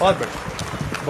बहुत बढ़िया,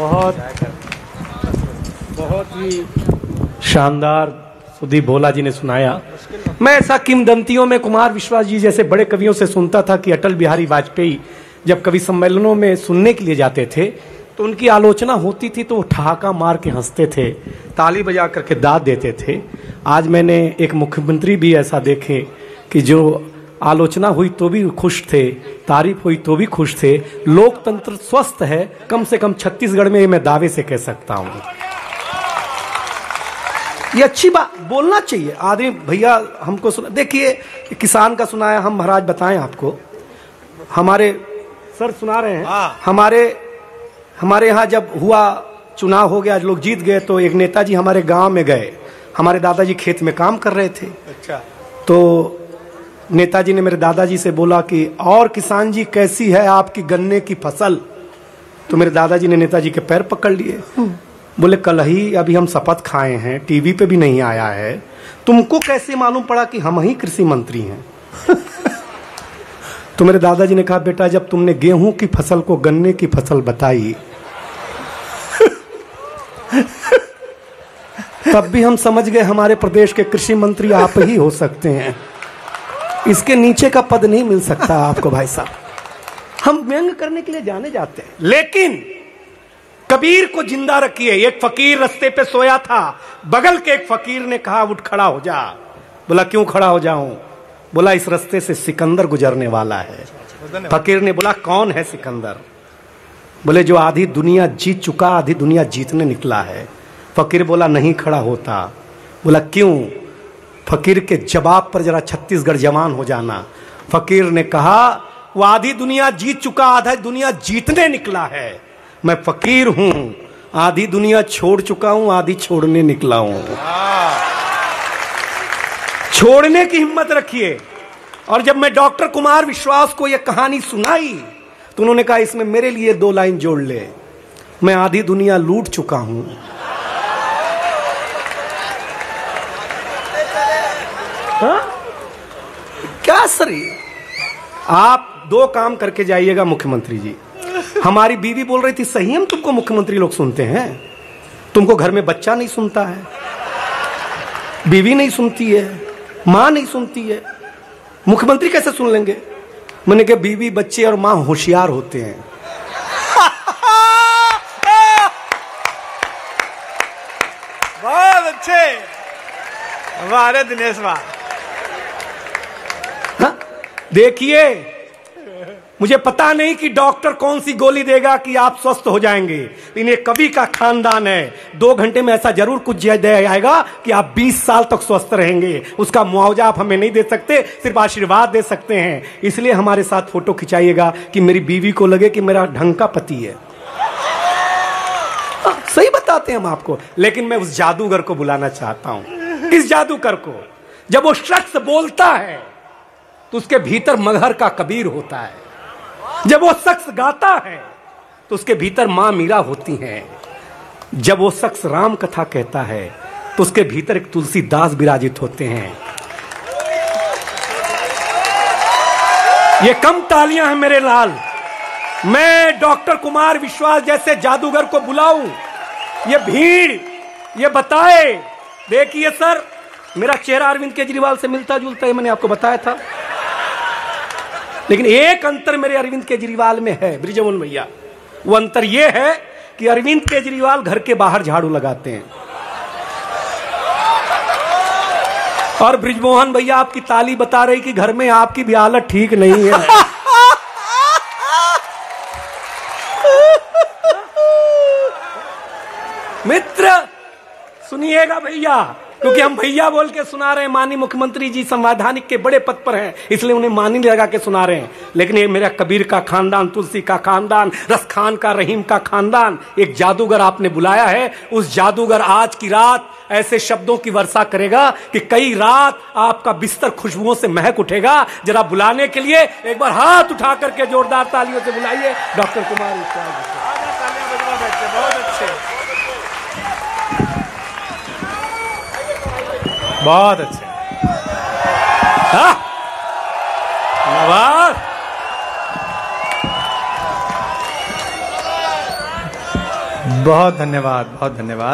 बहुत ही शानदार सुदीप भोला जी ने सुनाया। मैं ऐसा किंवदंतियों में कुमार विश्वास जी जैसे बड़े कवियों से सुनता था कि अटल बिहारी वाजपेयी जब कवि सम्मेलनों में सुनने के लिए जाते थे तो उनकी आलोचना होती थी तो वो ठहाका मार के हंसते थे, ताली बजा करके दाद देते थे। आज मैंने एक मुख्यमंत्री भी ऐसा देखे कि जो आलोचना हुई तो भी खुश थे, तारीफ हुई तो भी खुश थे। लोकतंत्र स्वस्थ है, कम से कम छत्तीसगढ़ में मैं दावे से कह सकता हूं। ये अच्छी बात बोलना चाहिए आदमी। भैया हमको सुना, देखिए किसान का सुनाया, हम महाराज बताएं आपको, हमारे सर सुना रहे हैं, हमारे यहाँ जब हुआ चुनाव हो गया, लोग जीत गए, तो एक नेताजी हमारे गांव में गए। हमारे दादाजी खेत में काम कर रहे थे। अच्छा। तो नेताजी ने मेरे दादाजी से बोला कि और किसान जी कैसी है आपकी गन्ने की फसल? तो मेरे दादाजी ने नेताजी के पैर पकड़ लिए, बोले कल ही अभी हम शपथ खाए हैं, टीवी पे भी नहीं आया है, तुमको कैसे मालूम पड़ा कि हम ही कृषि मंत्री हैं? तो मेरे दादाजी ने कहा बेटा जब तुमने गेहूं की फसल को गन्ने की फसल बताई तब भी हम समझ गए हमारे प्रदेश के कृषि मंत्री आप ही हो सकते हैं, इसके नीचे का पद नहीं मिल सकता आपको भाई साहब। हम व्यंग करने के लिए जाने जाते हैं, लेकिन कबीर को जिंदा रखिए। एक फकीर रास्ते पे सोया था, बगल के एक फकीर ने कहा उठ खड़ा हो जा। बोला क्यों खड़ा हो जाऊं? बोला इस रास्ते से सिकंदर गुजरने वाला है। फकीर ने बोला कौन है सिकंदर? बोले जो आधी दुनिया जीत चुका, आधी दुनिया जीतने निकला है। फकीर बोला नहीं खड़ा होता। बोला क्यों? फकीर के जवाब पर जरा छत्तीसगढ़ जवान हो जाना। फकीर ने कहा वो आधी दुनिया जीत चुका, आधा दुनिया जीतने निकला है। मैं फकीर हूं, आधी दुनिया छोड़ चुका हूं, आधी छोड़ने निकला हूं। छोड़ने की हिम्मत रखिए। और जब मैं डॉक्टर कुमार विश्वास को यह कहानी सुनाई तो उन्होंने कहा इसमें मेरे लिए 2 लाइन जोड़ ले, मैं आधी दुनिया लूट चुका हूं। हाँ? क्या सर, आप 2 काम करके जाइएगा मुख्यमंत्री जी। हमारी बीवी बोल रही थी सही हम तुमको मुख्यमंत्री लोग सुनते हैं, तुमको घर में बच्चा नहीं सुनता है, बीवी नहीं सुनती है, मां नहीं सुनती है, मुख्यमंत्री कैसे सुन लेंगे? मैंने कहा बीवी बच्चे और मां होशियार होते हैं। बहुत अच्छे हमारे दिनेश भाई। हाँ? देखिए मुझे पता नहीं कि डॉक्टर कौन सी गोली देगा कि आप स्वस्थ हो जाएंगे, लेकिन ये कवि का खानदान है। 2 घंटे में ऐसा जरूर कुछ दे आएगा कि आप 20 साल तक स्वस्थ रहेंगे। उसका मुआवजा आप हमें नहीं दे सकते, सिर्फ आशीर्वाद दे सकते हैं। इसलिए हमारे साथ फोटो खिंचाइएगा कि मेरी बीवी को लगे कि मेरा ढंग का पति है। सही बताते हैं हम आपको। लेकिन मैं उस जादूगर को बुलाना चाहता हूं। किस जादूगर को? जब वो शख्स बोलता है तो उसके भीतर मगहर का कबीर होता है। जब वो शख्स गाता है तो उसके भीतर मां मीरा होती हैं। जब वो शख्स राम कथा कहता है तो उसके भीतर एक तुलसीदास विराजित होते हैं। ये कम तालियां हैं मेरे लाल। मैं डॉक्टर कुमार विश्वास जैसे जादूगर को बुलाऊं, ये भीड़ ये बताए। देखिए सर, मेरा चेहरा अरविंद केजरीवाल से मिलता जुलता है, मैंने आपको बताया था। लेकिन एक अंतर मेरे अरविंद केजरीवाल में है ब्रिजमोहन भैया। वो अंतर ये है कि अरविंद केजरीवाल घर के बाहर झाड़ू लगाते हैं और ब्रिजमोहन भैया आपकी ताली बता रही कि घर में आपकी भी हालत ठीक नहीं है। मित्र सुनिएगा भैया, क्योंकि हम भैया बोल के सुना रहे हैं। माननीय मुख्यमंत्री जी संवैधानिक के बड़े पद पर हैं, इसलिए उन्हें मानी लगा के सुना रहे हैं। लेकिन ये मेरा कबीर का खानदान, तुलसी का खानदान, रसखान का, रहीम का खानदान। एक जादूगर आपने बुलाया है, उस जादूगर आज की रात ऐसे शब्दों की वर्षा करेगा कि कई रात आपका बिस्तर खुशबुओं से महक उठेगा। जरा बुलाने के लिए एक बार हाथ उठा करके जोरदार तालियों से बुलाइए डॉक्टर कुमार विश्वास। बहुत अच्छे, बहुत अच्छे। बहुत धन्यवाद, बहुत धन्यवाद।